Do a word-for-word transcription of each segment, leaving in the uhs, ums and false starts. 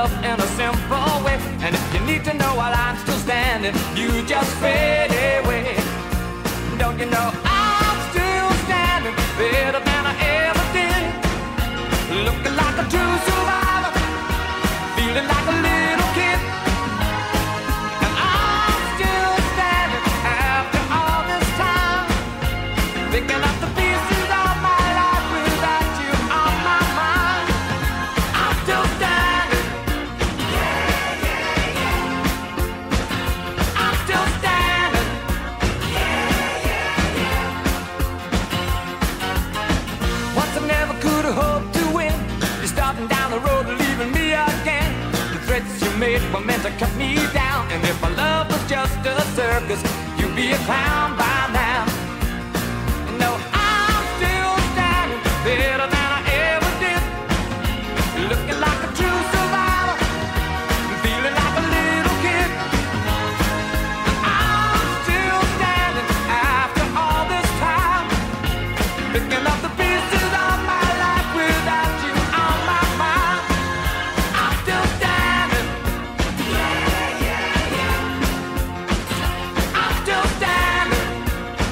love in a simple way. And if you need to know while I'm still standing, you just fade away. Don't you know I'm still standing better than I ever did, looking like a true survivor, feeling like a little kid. And I'm still standing after all this time, picking up the pieces of my life without you on my mind. I'm still standing. Yeah, yeah, yeah. I'm still standing. Yeah, yeah, yeah. Once I never could have hoped to win. You're starting down the road and leaving me again. The threats you made were meant to cut me down. And if my love was just a circus, you'd be a clown by now. No, I'm still standing better than I ever did, looking like a true survivor, feeling like a little kid. And I'm still standing after all this time, picking up the pieces of my life without you on my mind. I'm still standing. Yeah, yeah, yeah. I'm still standing.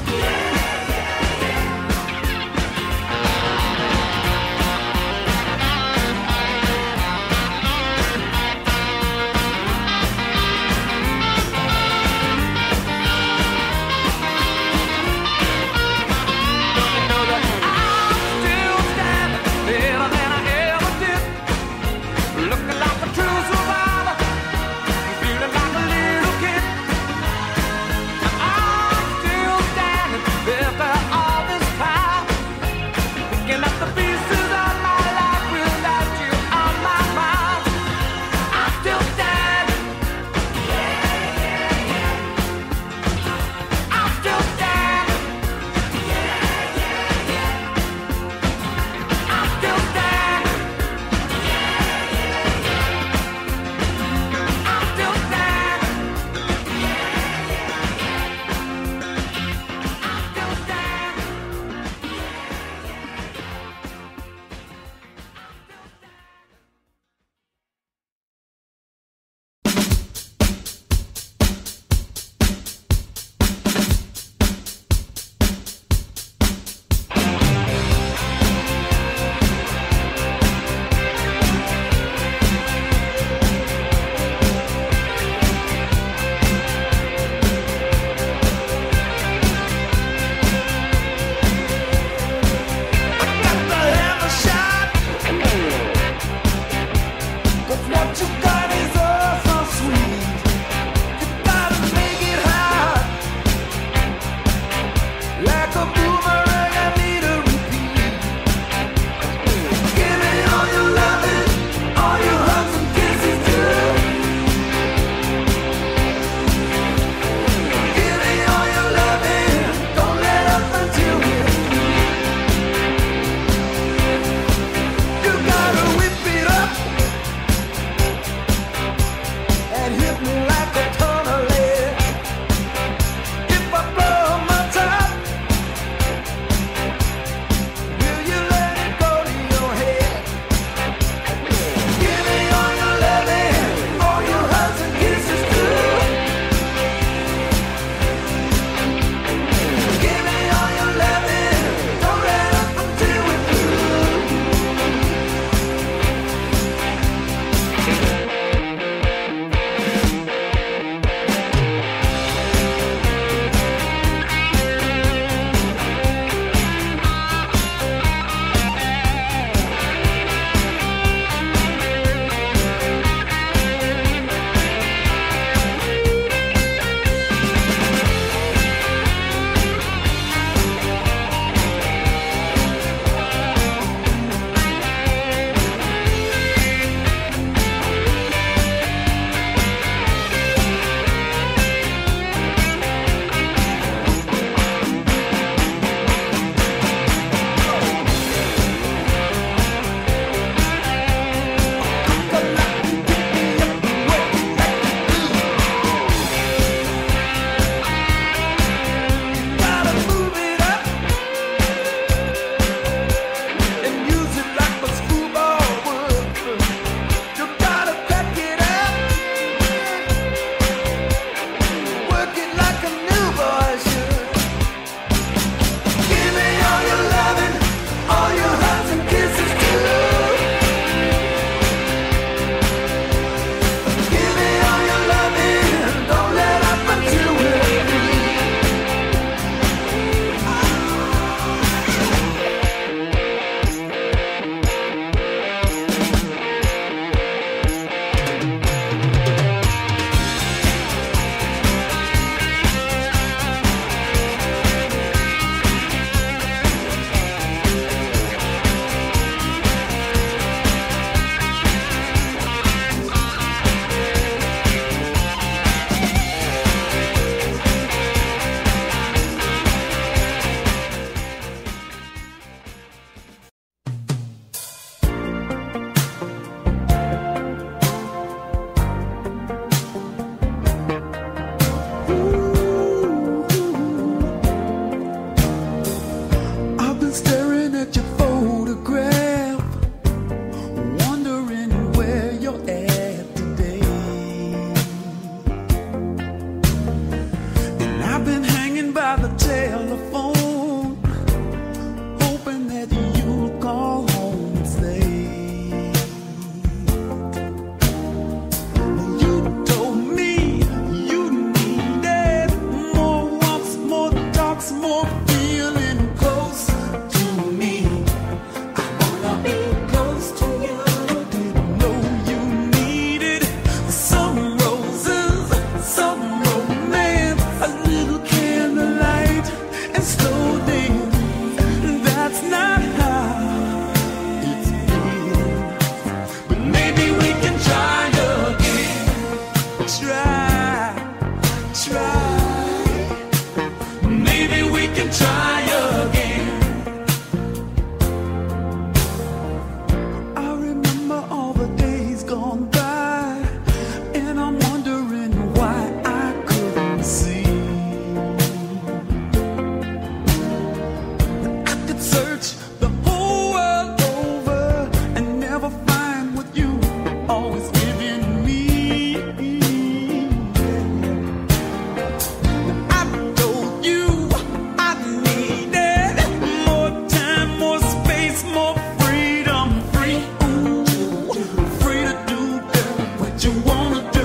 always giving me. I told you I needed more time, more space, more freedom. Free, ooh, free to do, girl, what you wanna do.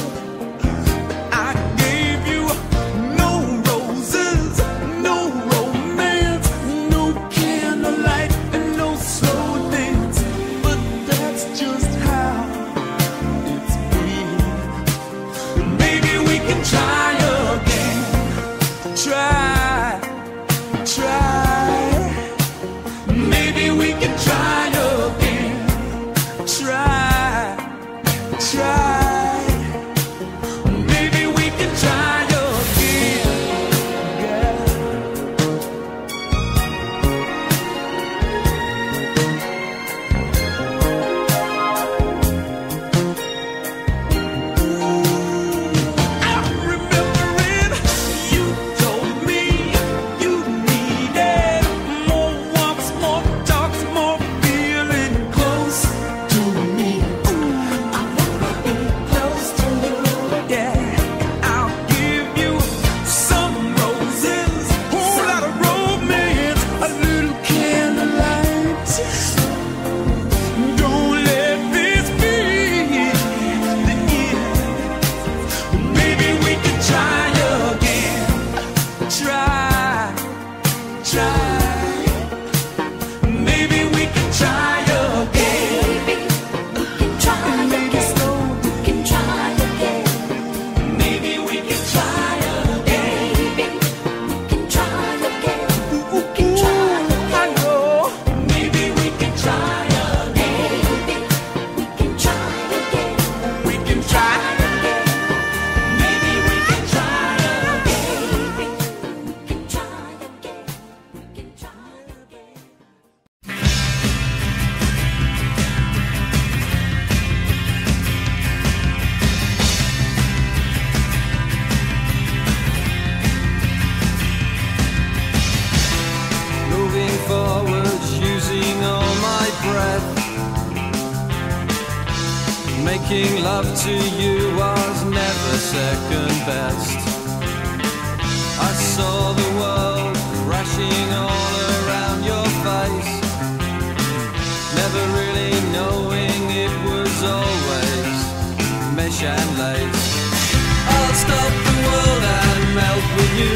I gave you no roses, no romance, no candlelight, and no slow dance. But that's just how it's been. Maybe we can try again. Try, try. Maybe we can try again. Try, try. Maybe we can try again. Yeah. I'm remembering you told me you needed more walks, more talks, more feeling close to me. Ooh, I wanna be close to you. Yeah, I'll give you some roses, whole lot of romance, a little candlelight. Don't let this be the end. Maybe we can try again. Try, try. Maybe we can try again. We can try Maybe again. slow. We can try again. Maybe we can try again. Baby, we can try again. We can try I again. know. Maybe we can try again. Baby, we can try again. We can try. Again. Maybe we can try again. Baby, we can try again. We can try again. Moving forwards, using all my breath. Making love to you was never second best. I saw the world crashing all around your face, never really knowing it was always mesh and lace. I'll stop the world and melt with you.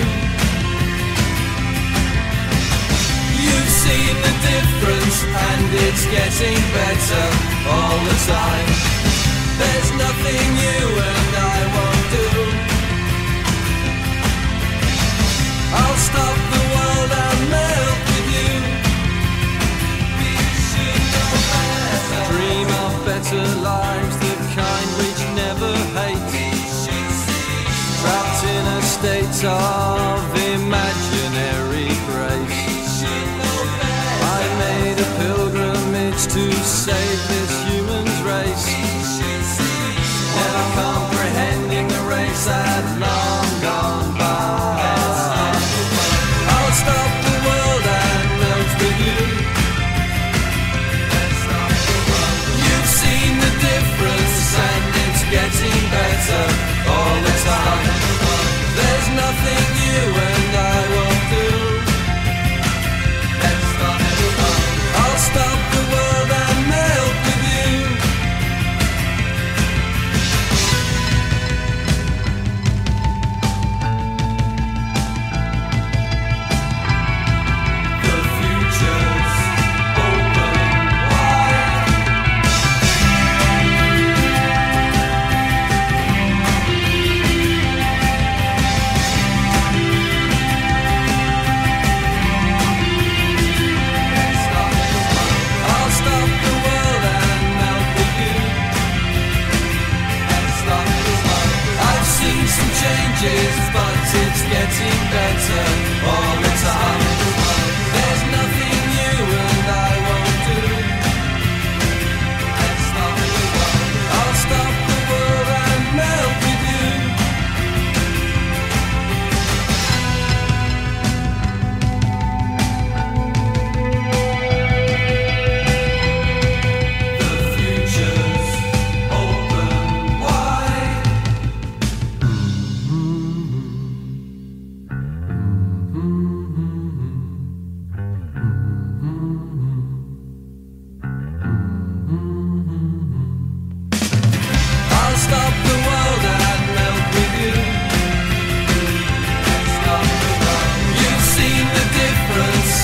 You've seen the difference and it's getting better all the time. There's nothing you and I won't do. I'll stop the world and melt with you. We should know better. Dream of better lives, the kind which never hate. Trapped in a state of imaginary grace. I made a pilgrimage to save this human's race, never comprehending the race had long gone by. I'll stop the world and melt with you. You've seen the difference and it's getting better all the time. There's nothing you and I won't do. I'll stop the world and melt with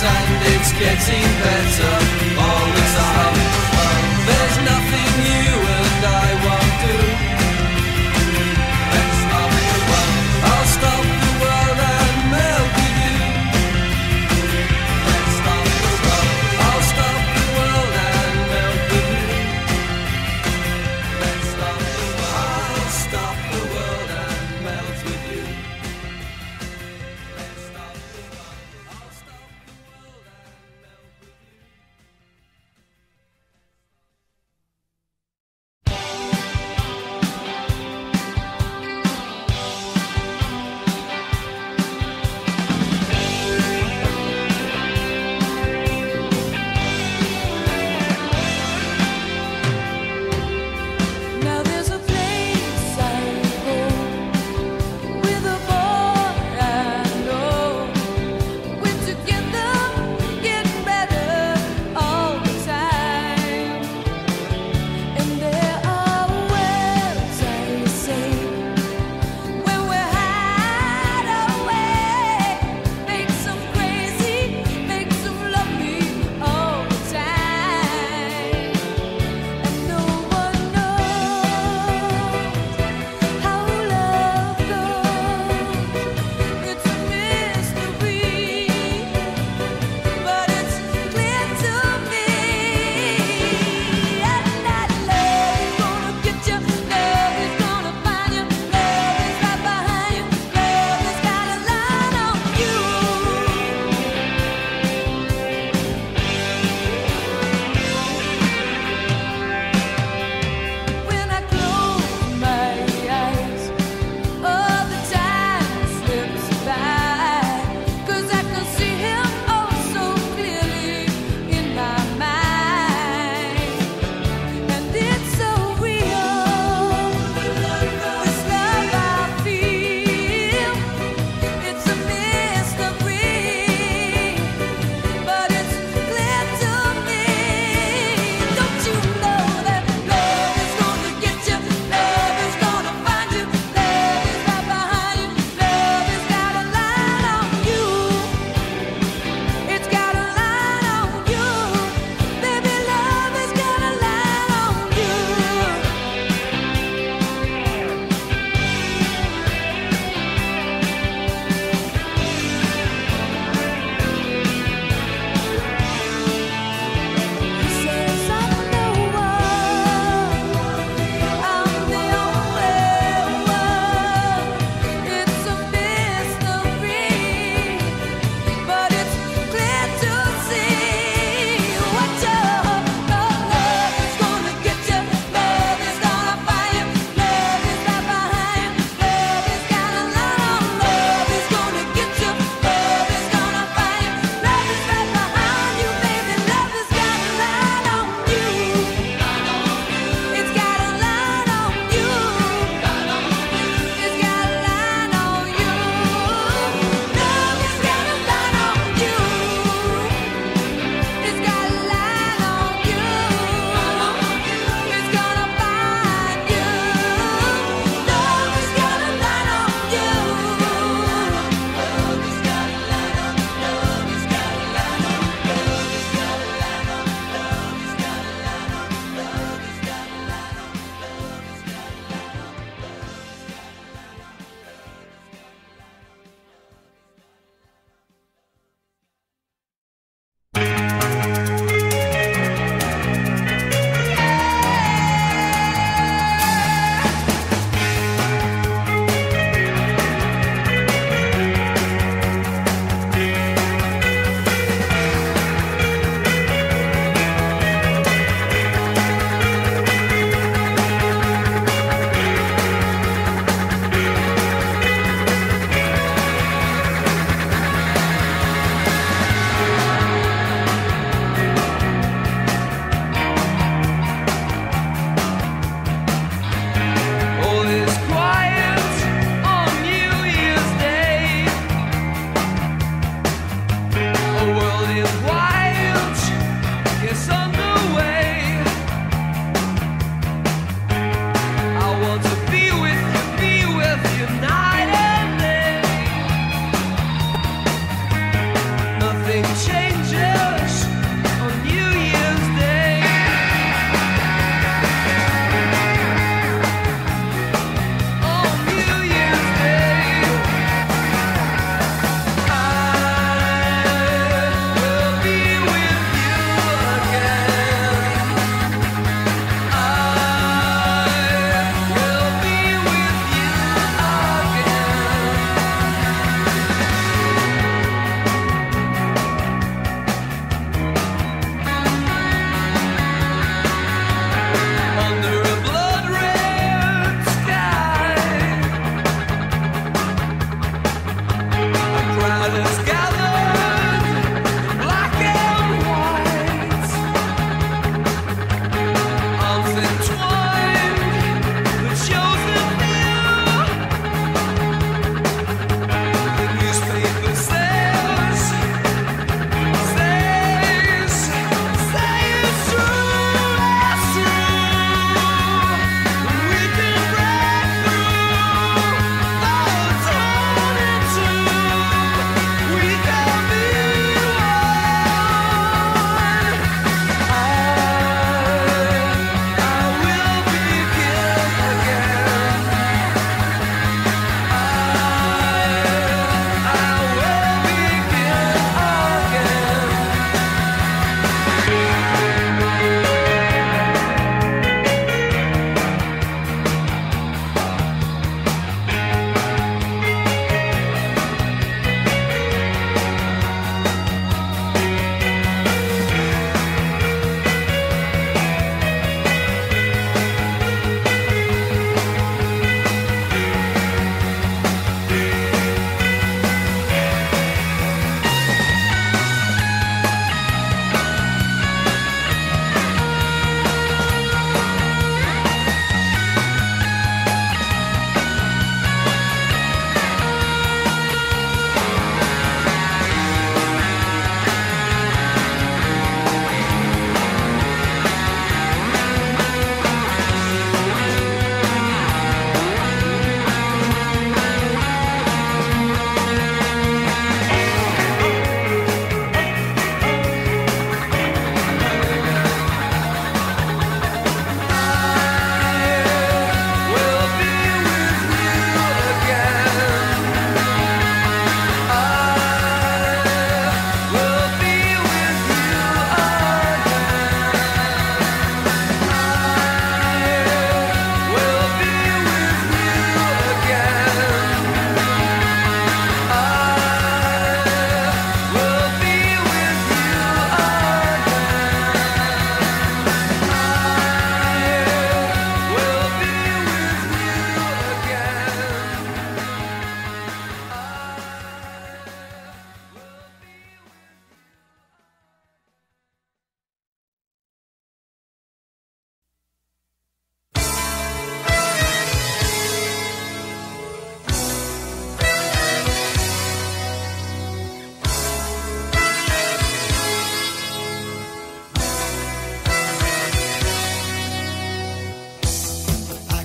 and it's getting better all the time. There's nothing you and I won't do. Let's stop the world. I'll stop the world and melt with you. Let's stop the world. I'll stop the world and melt with you. Let's stop the world. I'll stop the world and melt with you. Let's stop the world. I'll stop the world and melt with you.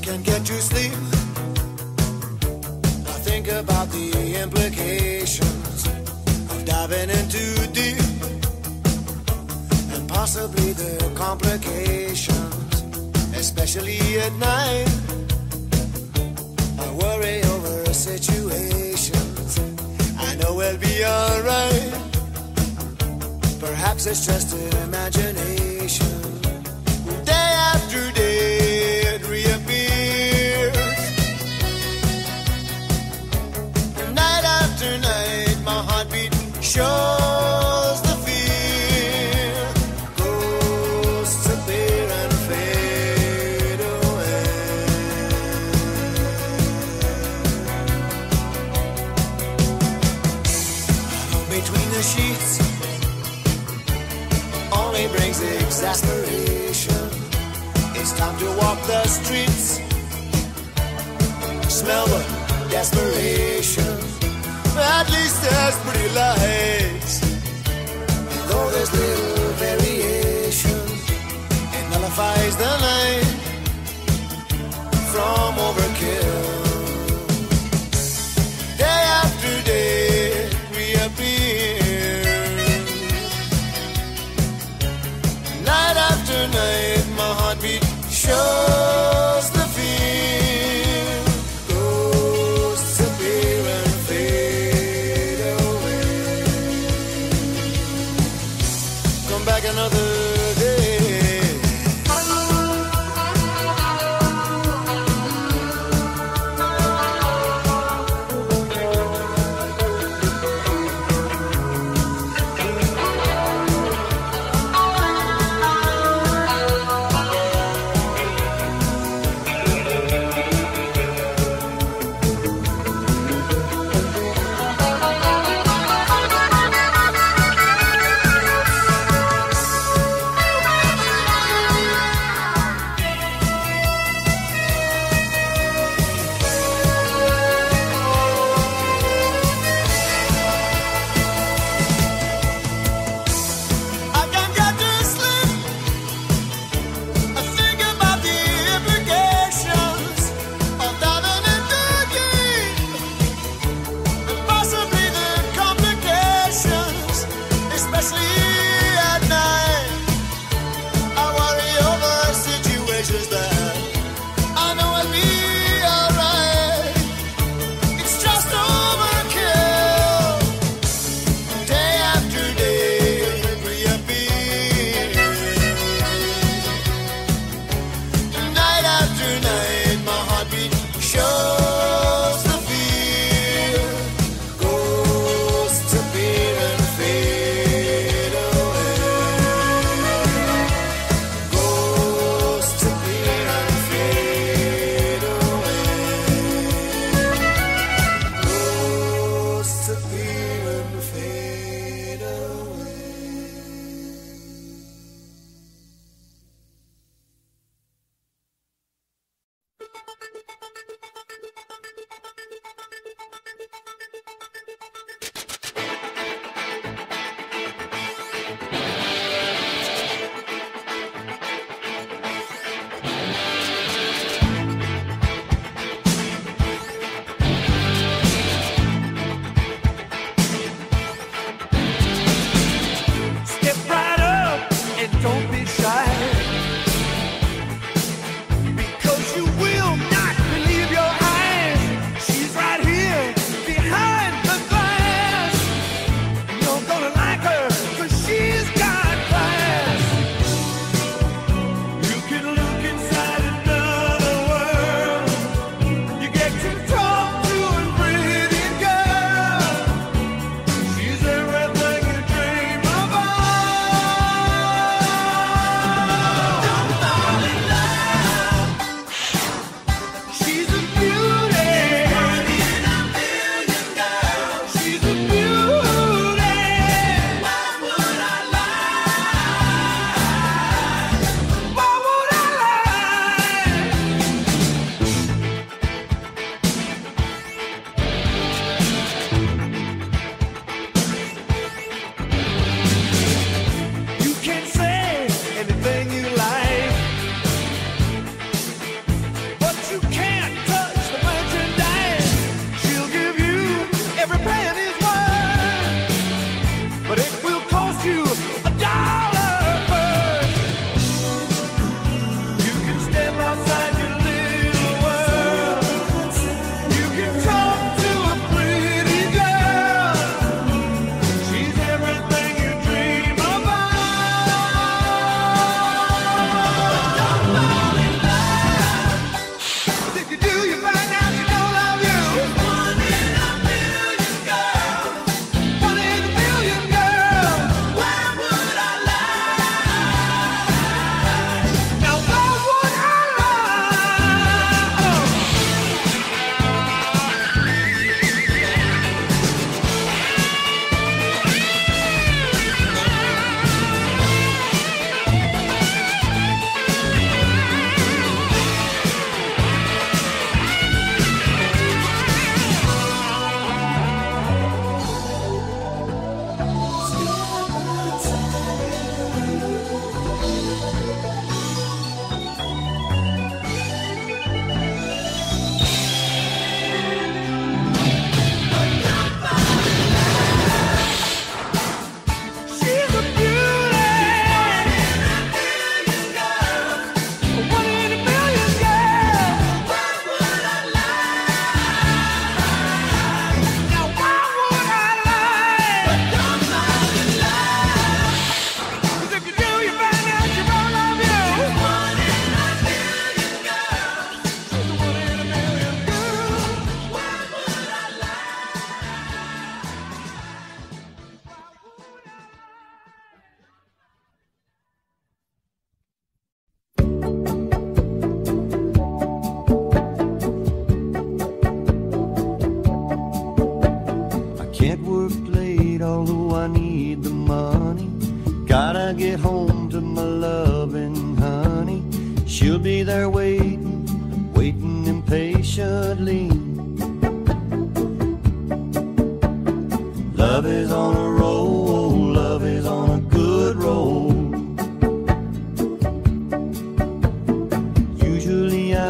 can't get to sleep. I think about the implications of diving in too deep, and possibly the complications, especially at night. I worry over situations I know we'll be alright. Perhaps it's just an imagination. Day after day it reappears, and night after night my heartbeat shows the fear. Ghosts appear and fade away. Between the sheets only brings exasperation. It's time to walk the streets, smell the desperation. At least there's pretty lights, and though there's little variation, it nullifies the night from overkill. Day after day reappear, night after night my heartbeat shows the fear. Ghosts appear and fade away. Come back another day.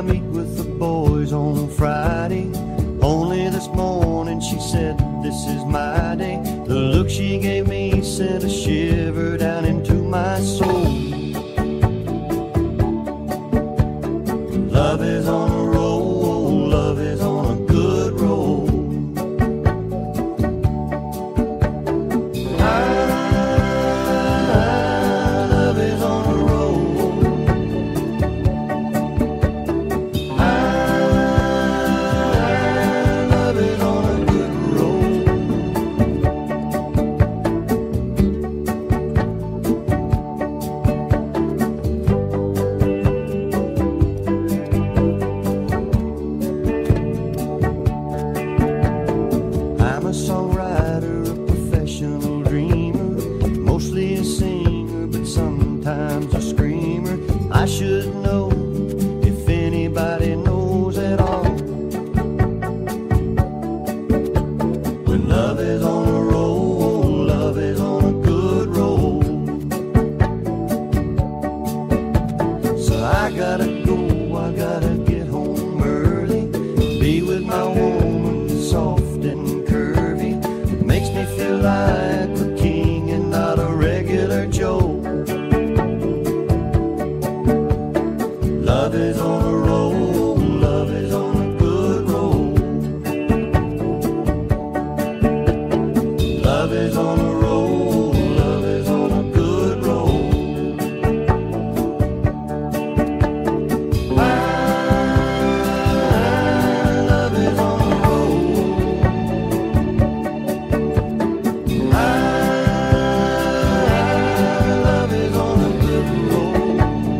meet with the boys on Friday. Only this morning she said, this is my day. The look she gave me sent a shiver down into my soul. Love is on a roll, love is on a good roll. Love is on a roll. Love is on a good roll. I'm a songwriter, a professional dreamer, mostly a singer, but sometimes a screamer. I should know if anybody knows at all. When love is on a roll, love is on a good roll. So I gotta go, I gotta get home early, be with my woman, soft and curvy. It makes me feel like a king and not a regular Joe. Love is on a roll, love is on a good roll. Love is on a roll, love is on a good roll. Love is on a roll. Love is on a good roll.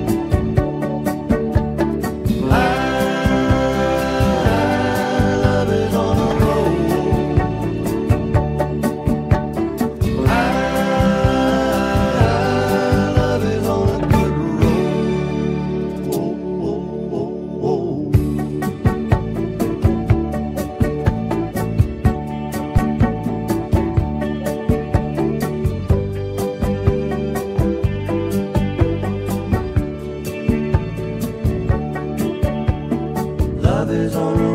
Love is on a roll. Love is on a good roll. Oh, oh, oh, oh. Love is on a